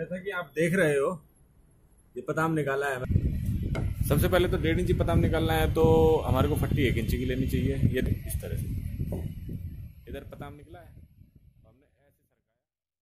जैसा कि आप देख रहे हो ये पताम निकाला है। सबसे पहले तो 1.5 इंची पताम निकालना है तो हमारे को फट्टी 1 इंची की लेनी चाहिए। ये इस तरह से इधर पताम निकला है।